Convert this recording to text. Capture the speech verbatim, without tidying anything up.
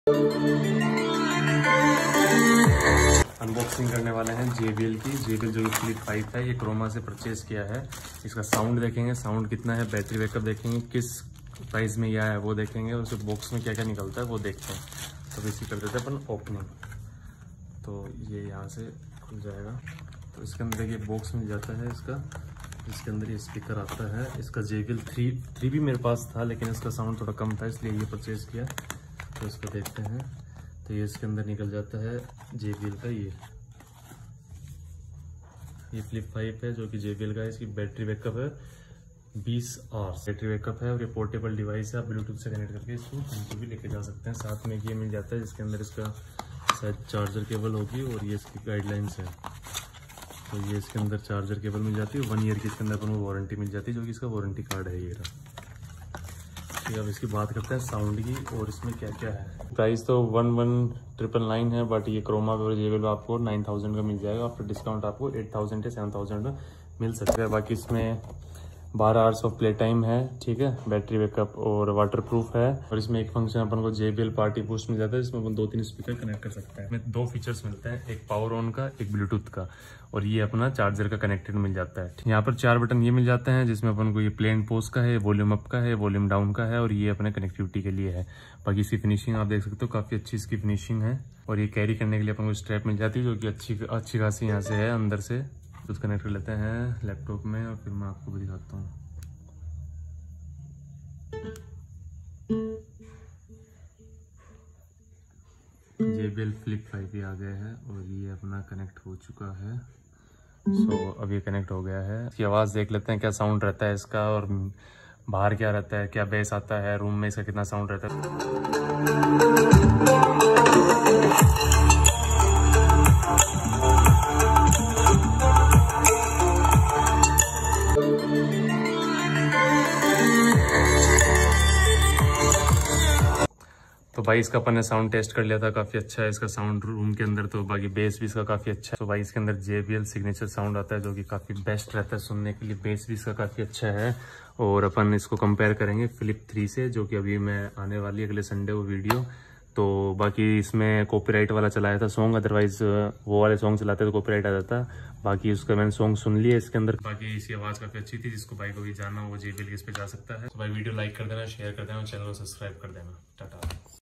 Unboxing करने वाले हैं जे बी एल की जे बी एल जो फ्लिप फाइव है। ये क्रोमा से परचेज किया है। इसका साउंड देखेंगे, साउंड कितना है, बैटरी बैकअप देखेंगे, किस प्राइस में यह है वो देखेंगे, और उस बॉक्स में क्या क्या निकलता है वो देखते हैं। तो इसी कर देते हैं अपन ओपनिंग। तो ये यहाँ से खुल जाएगा। तो इसके अंदर ये बॉक्स मिल जाता है इसका, इसके अंदर ये स्पीकर आता है। इसका J B L three three भी मेरे पास था, लेकिन इसका साउंड थोड़ा कम था, इसलिए ये परचेज किया। तो इसको देखते हैं। तो ये इसके अंदर निकल जाता है जे बी एल का ये ये फ्लिप फाइव है जो कि जे बी एल का है। इसकी बैटरी बैकअप है बीस आवर्स बैटरी बैकअप है, और ये पोर्टेबल डिवाइस है। आप ब्लूटूथ से कनेक्ट करके इसको कहीं भी लेके जा सकते हैं। साथ में ये मिल जाता है जिसके अंदर इसका शायद चार्जर केबल होगी, और ये इसकी गाइडलाइंस है। तो ये इसके अंदर चार्जर केबल मिल जाती है, वन ईयर की इसके अंदर अपन को वारंटी मिल जाती है, जो कि इसका वारंटी कार्ड है ये रहा। ठीक है, अब इसकी बात करते हैं साउंड की, और इसमें क्या क्या है। प्राइस तो वन वन ट्रिपल नाइन है, बट ये क्रोमा और जे बी एल आपको नाइन थाउजेंड का मिल जाएगा। आफ्टर डिस्काउंट आपको एट थाउजेंड या सेवन थाउजेंड में मिल सकता है। बाकी इसमें बारह आवर्स ऑफ प्ले टाइम है, ठीक है, बैटरी बैकअप और वाटर प्रूफ है। और इसमें एक फंक्शन अपन को J B L party boost मिल जाता है, जिसमें अपन दो तीन स्पीकर कनेक्ट कर सकते हैं। इसमें दो फीचर्स मिलते हैं, एक पावर ऑन का, एक ब्लूटूथ का, और ये अपना चार्जर का कनेक्टेड मिल जाता है। यहाँ पर चार बटन ये मिल जाते हैं, जिसमें अपन को ये प्ले एंड पॉज का है, वॉल्यूम अप का है, वॉल्यूम डाउन का है, और ये अपने कनेक्टिविटी के लिए है। बाकी इसकी फिनिशिंग आप देख सकते हो, काफी अच्छी इसकी फिनिशिंग है। और ये कैरी करने के लिए अपन को स्ट्रैप मिल जाती है, जो कि अच्छी अच्छी खासी यहाँ से है अंदर से। तो कनेक्ट कर लेते हैं लैपटॉप में, और फिर मैं आपको भी दिखाता हूँ। J B L flip five भी आ गया है, और ये अपना कनेक्ट हो चुका है। सो so, अब ये कनेक्ट हो गया है। इसकी आवाज़ देख लेते हैं क्या साउंड रहता है इसका, और बाहर क्या रहता है, क्या बेस आता है, रूम में इसका कितना साउंड रहता है। तो भाई इसका अपन ने साउंड टेस्ट कर लिया था, काफी अच्छा है इसका साउंड रूम के अंदर। तो बाकी बेस भी इसका काफी अच्छा है। तो भाई इसके अंदर J B L signature sound आता है, जो कि काफी बेस्ट रहता है सुनने के लिए। बेस भी इसका काफी अच्छा है। और अपन इसको कंपेयर करेंगे फ्लिप थ्री से, जो कि अभी मैं आने वाली अगले संडे वो वीडियो। तो बाकी इसमें कॉपीराइट वाला चलाया था सॉन्ग, अदरवाइज वो वाले सॉन्ग चलाते तो कॉपीराइट आ जाता। बाकी उसका मैंने सॉन्ग सुन लिया इसके अंदर। बाकी इसकी आवाज काफी अच्छी थी। जिसको भाई को भी जानना हो वो जे बी एल के इस पे जा सकता है। तो भाई वीडियो लाइक कर देना, शेयर कर देना, चैनल को सब्सक्राइब कर देना। टाटा।